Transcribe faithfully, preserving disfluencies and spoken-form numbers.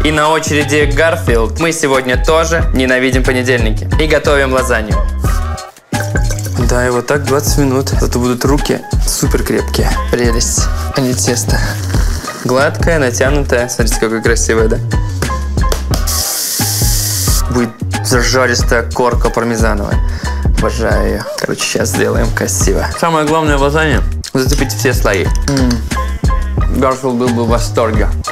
И на очереди Гарфилд. Мы сегодня тоже ненавидим понедельники. И готовим лазанью. Да, и вот так двадцать минут. Зато будут руки супер крепкие. Прелесть, а не тесто. Гладкая, натянутая. Смотрите, какая красивая, да? Будет зажаристая корка пармезановая. Обожаю ее. Короче, сейчас сделаем красиво. Самое главное в лазанье – зацепить все слои. М-м. Гарфилд был бы в восторге.